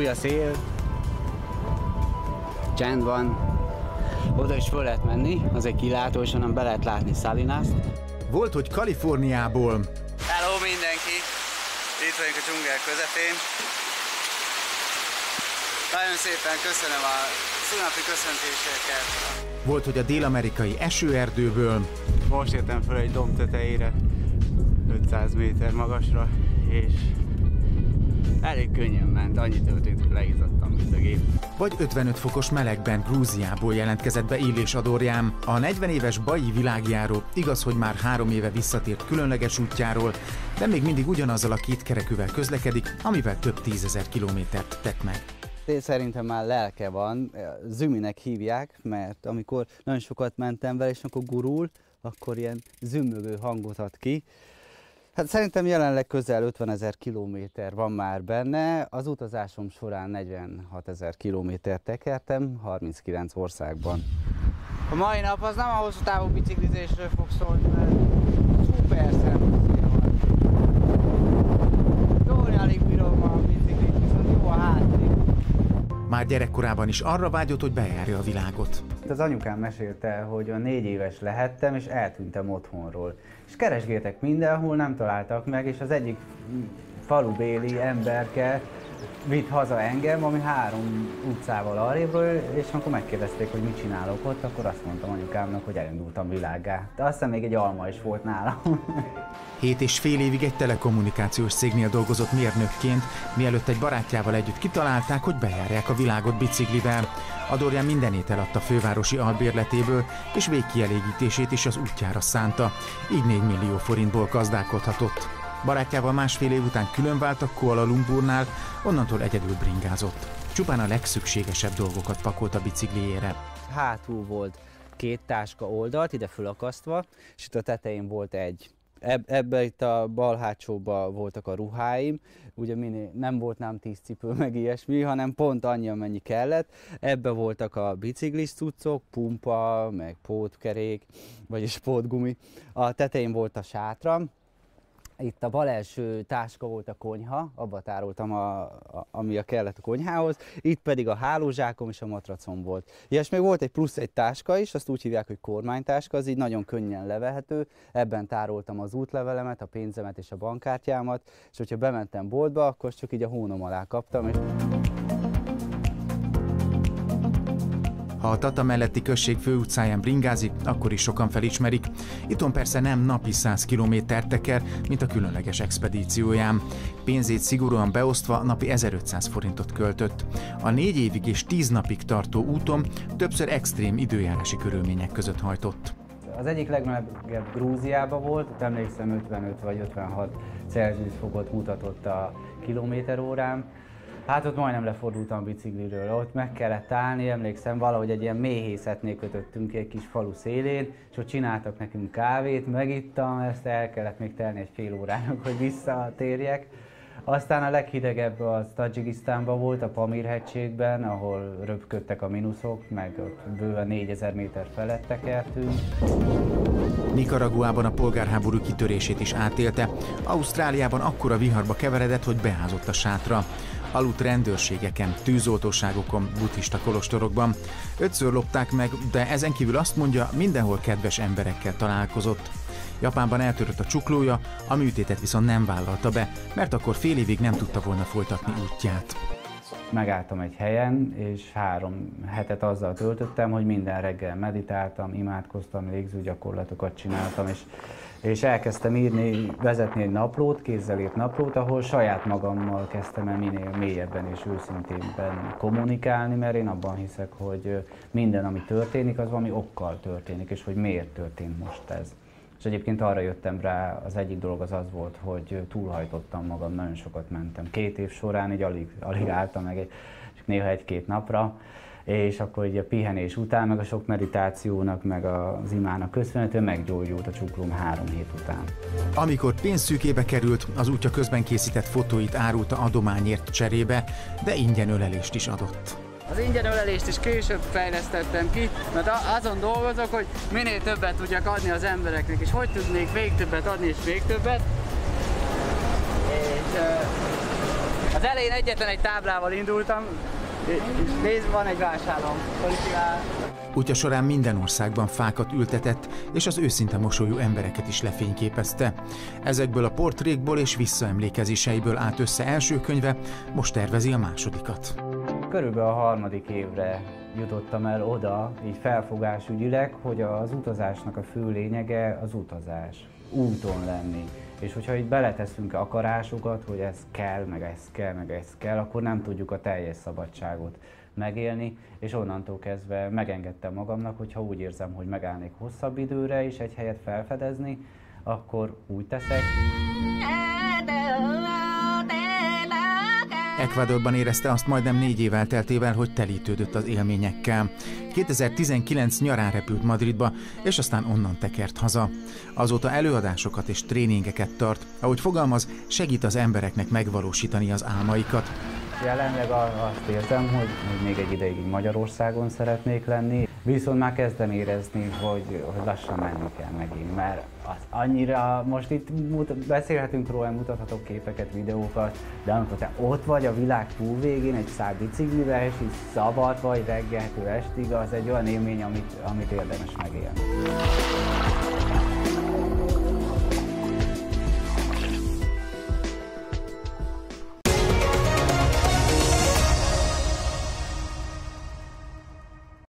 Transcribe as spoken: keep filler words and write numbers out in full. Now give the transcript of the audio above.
Fúj a szél, csend van, oda is föl lehet menni, az egy kilátó, és onnan be lehet látni Salinast. Volt, hogy Kaliforniából. Hello mindenki! Itt vagyunk a dzsungel közepén. Nagyon szépen köszönöm a szülnapi köszöntéseket. Volt, hogy a dél-amerikai esőerdőből. Most értem föl egy domb tetejére, ötszáz méter magasra, és elég könnyen ment, annyi történt, hogy leizzadtam, mint a gép. Vagy ötvenöt fokos melegben Grúziából jelentkezett be Illés Adorján. A negyven éves Baji világjáró igaz, hogy már három éve visszatért különleges útjáról, de még mindig ugyanazzal a két kerekűvel közlekedik, amivel több tízezer kilométert tett meg. Én szerintem már lelke van, züminek hívják, mert amikor nagyon sokat mentem vele, és akkor gurul, akkor ilyen zümmögő hangot ad ki. Hát szerintem jelenleg közel ötvenezer kilométer van már benne, az utazásom során negyvenhatezer kilométert tekertem, harminckilenc országban. A mai nap az nem a hosszú távú biciklizésről fog szólni, mert szuper szempontja van. Jól alig bírom a biciklit, viszont jó a hátrébb. Már gyerekkorában is arra vágyott, hogy bejárja a világot. Az anyukám mesélte, hogy a négy éves lehettem, és eltűntem otthonról. És keresgéltek mindenhol, nem találtak meg, és az egyik falubéli emberke vitt haza engem, ami három utcával arrébről, és amikor megkérdezték, hogy mit csinálok ott, akkor azt mondtam anyukámnak, hogy elindultam világgá. De aztán még egy alma is volt nálam. Hét és fél évig egy telekommunikációs cégnél dolgozott mérnökként, mielőtt egy barátjával együtt kitalálták, hogy bejárják a világot biciklivel. Adorján mindenét eladta fővárosi albérletéből, és végkielégítését is az útjára szánta. Így négy millió forintból gazdálkodhatott. Barátjával másfél év után különváltak Kuala Lumpurnál, onnantól egyedül bringázott. Csupán a legszükségesebb dolgokat pakolt a bicikliére. Hátul volt két táska oldalt, ide fölakasztva, és itt a tetején volt egy. Eb ebbe itt a bal hátsóban voltak a ruháim, ugye minél nem volt nem tíz cipő meg ilyesmi, hanem pont annyi, amennyi kellett. Ebbe voltak a biciklis cuccok, pumpa, meg pótkerék, vagyis pótgumi. A tetején volt a sátram. Itt a bal első táska volt a konyha, abba tároltam, a, a, ami a kellett a konyhához, itt pedig a hálózsákom és a matracom volt. Ja, és még volt egy plusz egy táska is, azt úgy hívják, hogy kormánytáska, az így nagyon könnyen levehető, ebben tároltam az útlevelemet, a pénzemet és a bankkártyámat, és hogyha bementem boltba, akkor csak így a hónom alá kaptam. És... Ha a Tata melletti község főutcáján bringázik, akkor is sokan felismerik. Itthon persze nem napi száz kilométert teker, mint a különleges expedícióján. Pénzét szigorúan beosztva napi ezerötszáz forintot költött. A négy évig és tíz napig tartó úton többször extrém időjárási körülmények között hajtott. Az egyik legmelegebb Grúziában volt, ott emlékszem ötvenöt vagy ötvenhat Celsius fokot mutatott a kilométerórám. Hát ott majdnem lefordultam a bicikliről, ott meg kellett állni, emlékszem, valahogy egy ilyen méhészetnél kötöttünk egy kis falu szélén, és ott csináltak nekünk kávét, megittam, ezt el kellett még telni egy fél órának, hogy visszatérjek. Aztán a leghidegebb az Tadzsikisztánban volt, a Pamir-hegységben, ahol röpködtek a mínuszok, meg ott bőven négyezer méter felett tekertünk. Nicaraguában a polgárháború kitörését is átélte, Ausztráliában akkora viharba keveredett, hogy beázott a sátra. Aludt rendőrségeken, tűzoltóságokon, buddhista kolostorokban. Ötször lopták meg, de ezen kívül azt mondja, mindenhol kedves emberekkel találkozott. Japánban eltörött a csuklója, a műtétet viszont nem vállalta be, mert akkor fél évig nem tudta volna folytatni útját. Megálltam egy helyen, és három hetet azzal töltöttem, hogy minden reggel meditáltam, imádkoztam, légzőgyakorlatokat csináltam, és, és elkezdtem írni, vezetni egy naplót, kézzel írt naplót, ahol saját magammal kezdtem el minél mélyebben és őszintébben kommunikálni, mert én abban hiszek, hogy minden, ami történik, az valami okkal történik, és hogy miért történt most ez. És egyébként arra jöttem rá, az egyik dolog az az volt, hogy túlhajtottam magam, nagyon sokat mentem. Két év során így alig, alig álltam meg, csak néha egy-két napra, és akkor így a pihenés után, meg a sok meditációnak, meg az imának köszönhetően meggyógyult a csuklóm három hét után. Amikor pénzszűkébe került, az útja közben készített fotóit árulta adományért cserébe, de ingyen ölelést is adott. Az ingyen ölelést is később fejlesztettem ki, mert azon dolgozok, hogy minél többet tudjak adni az embereknek, és hogy tudnék még többet adni, és még többet. És az elején egyetlen egy táblával indultam, és nézd, van egy vásárlom. Útja során minden országban fákat ültetett, és az őszinte mosolyú embereket is lefényképezte. Ezekből a portrékból és visszaemlékezéseiből állt össze első könyve, most tervezi a másodikat. Körülbelül a harmadik évre jutottam el oda, így felfogásügyileg, hogy az utazásnak a fő lényege az utazás. Úton lenni. És hogyha itt beleteszünk akarásokat, hogy ez kell, meg ez kell, meg ez kell, akkor nem tudjuk a teljes szabadságot megélni, és onnantól kezdve megengedtem magamnak, hogyha úgy érzem, hogy megállnék hosszabb időre is egy helyet felfedezni, akkor úgy teszek. Ecuadorban érezte azt majdnem négy év elteltével, hogy telítődött az élményekkel. kétezer-tizenkilenc nyarán repült Madridba, és aztán onnan tekert haza. Azóta előadásokat és tréningeket tart, ahogy fogalmaz, segít az embereknek megvalósítani az álmaikat. Jelenleg azt érzem, hogy még egy ideig Magyarországon szeretnék lenni, viszont már kezdem érezni, hogy, hogy lassan menni kell megint, mert az annyira, most itt beszélhetünk róla, mutathatok képeket, videókat, de amikor te ott vagy a világ túlvégén egy szár biciklivel, és így szabad vagy reggeltől estig, az egy olyan élmény, amit, amit érdemes megélni.